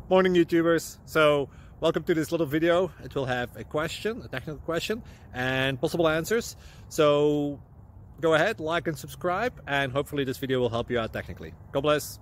Morning YouTubers. So welcome to this little video. It will have a question, a technical question, and possible answers. So go ahead, like and subscribe, and hopefully this video will help you out technically. God bless.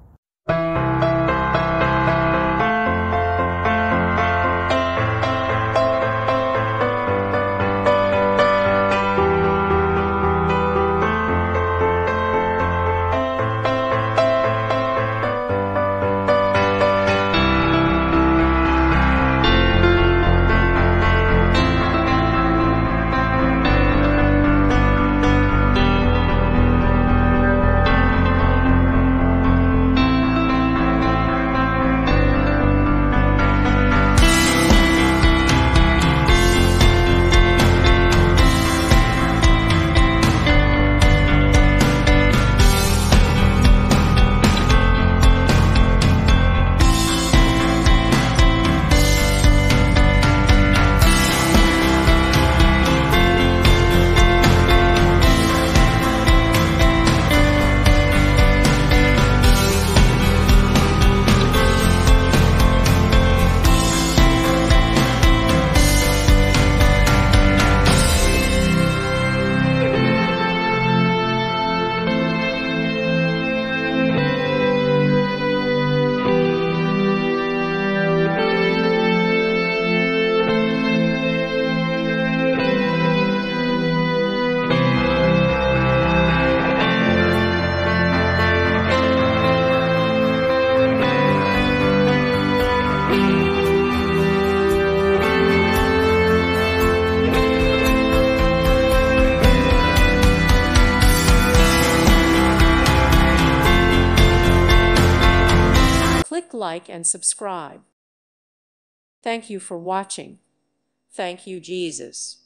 Click like and subscribe. Thank you for watching. Thank you, Jesus.